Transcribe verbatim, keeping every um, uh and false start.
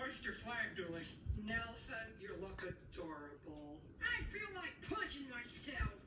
Hoist your flag, Dooley. Nelson, you look adorable. I feel like punching myself.